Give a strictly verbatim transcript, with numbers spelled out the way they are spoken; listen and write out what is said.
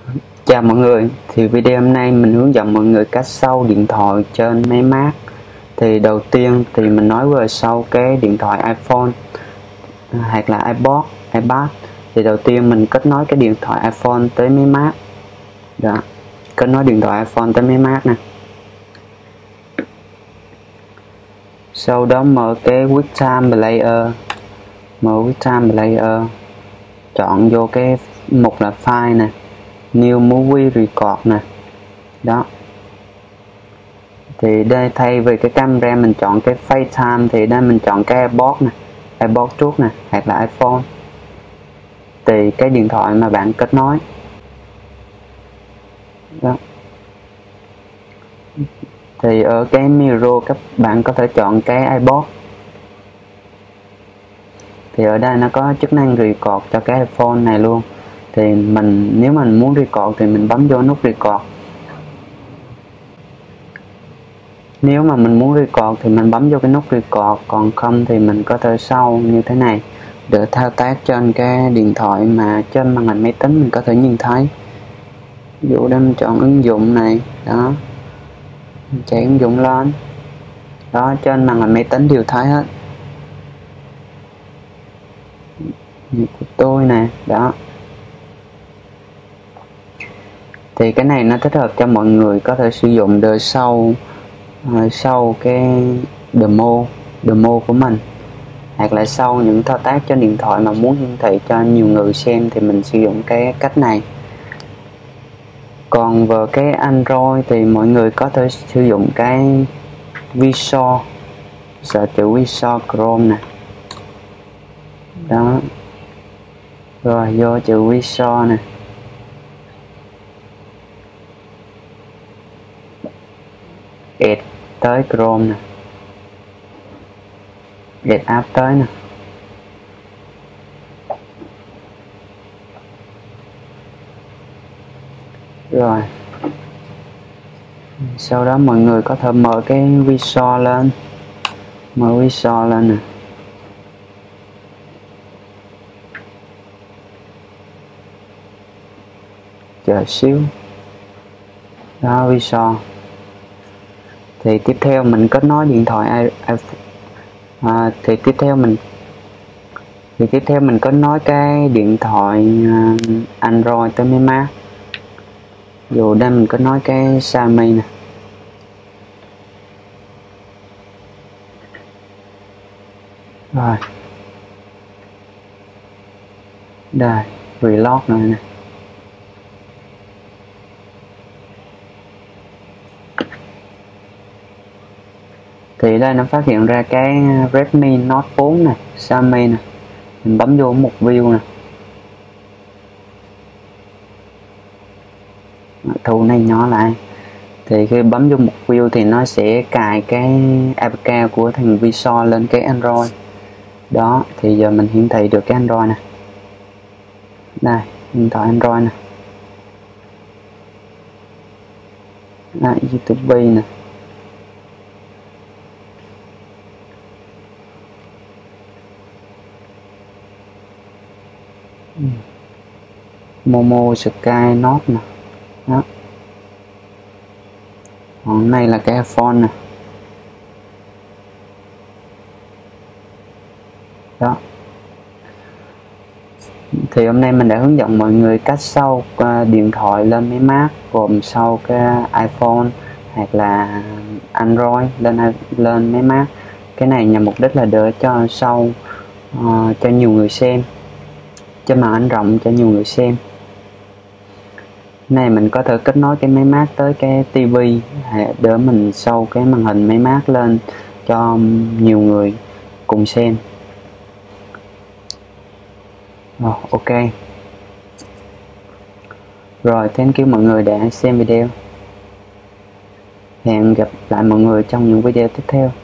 Chào mọi người, thì video hôm nay mình hướng dẫn mọi người cách sâu điện thoại trên máy Mac. Thì đầu tiên thì mình nói về sâu cái điện thoại iPhone hoặc là iPod, iPad. Thì đầu tiên mình kết nối cái điện thoại iPhone tới máy Mac. Đó, kết nối điện thoại iPhone tới máy Mac nè. Sau đó mở cái QuickTime Player, mở QuickTime Player, chọn vô cái mục là file nè, New Movie Record nè. Đó, thì đây thay vì cái camera mình chọn cái FaceTime thì đây mình chọn cái iPod nè, iPod trước nè, hoặc là iPhone thì cái điện thoại mà bạn kết nối. Đó, thì ở cái mirror các bạn có thể chọn cái iPod. Thì ở đây nó có chức năng record cho cái iPhone này luôn. Thì mình nếu mình muốn record thì mình bấm vô nút record. Nếu mà mình muốn record thì mình bấm vô cái nút record, còn không thì mình có thể sâu như thế này để thao tác trên cái điện thoại mà trên màn hình máy tính mình có thể nhìn thấy. Ví dụ đây mình chọn ứng dụng này, đó, mình chạy ứng dụng lên, đó, trên màn hình máy tính đều thấy hết. Như của tôi nè, đó. Thì cái này nó thích hợp cho mọi người có thể sử dụng để sâu uh, sâu cái demo demo của mình, hoặc là sau những thao tác trên điện thoại mà muốn hiển thị cho nhiều người xem thì mình sử dụng cái cách này. Còn về cái Android thì mọi người có thể sử dụng cái Visual, sở chữ Visual Chrome nè, đó, rồi vô chữ Visual nè, add tới Chrome nè, add app tới nè. Rồi sau đó mọi người có thể mở cái Visual lên, mở Visual lên nè, chờ xíu, đó, Visual. Thì tiếp theo mình kết nối điện thoại iPhone. À, thì tiếp theo mình thì tiếp theo mình kết nối cái điện thoại uh, Android tới máy Mac. Dù đây mình kết nối cái Xiaomi nè, rồi đây reload này nè. Thì đây nó phát hiện ra cái Redmi Note bốn nè, Xiaomi nè, mình bấm vô một view nè, thu này nhỏ lại. Thì khi bấm vô một view thì nó sẽ cài cái a pê ca của thằng Visual lên cái Android. Đó, thì giờ mình hiển thị được cái Android nè, đây điện thoại Android nè, đây, YouTube nè, Momo Sky Note nè, đó. Còn này là cái iPhone nè, đó. Thì hôm nay mình đã hướng dẫn mọi người cách sâu uh, điện thoại lên máy Mac, gồm sâu cái iPhone hoặc là Android lên lên máy Mac. Cái này nhằm mục đích là để cho sâu uh, cho nhiều người xem, cho màn ảnh rộng cho nhiều người xem. Này mình có thể kết nối cái máy Mac tới cái tivi để mình sâu cái màn hình máy Mac lên cho nhiều người cùng xem. Oh, ok. Rồi, thank you mọi người đã xem video. Hẹn gặp lại mọi người trong những video tiếp theo.